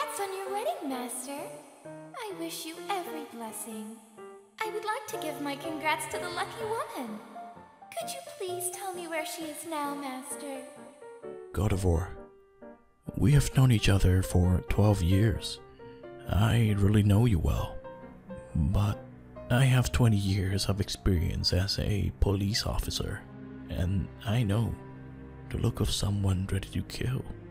Congrats on your wedding, Master. I wish you every blessing. I would like to give my congrats to the lucky woman. Could you please tell me where she is now, Master? Gardevoir, we have known each other for 12 years. I really know you well, but I have 20 years of experience as a police officer, and I know the look of someone ready to kill